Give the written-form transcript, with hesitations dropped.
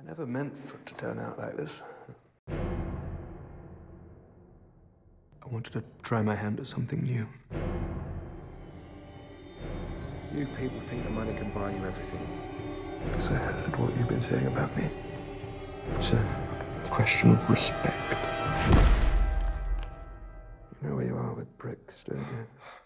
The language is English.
I never meant for it to turn out like this. I wanted to try my hand at something new. You people think the money can buy you everything. Because I heard what you've been saying about me. It's a question of respect. You know where you are with bricks, don't you?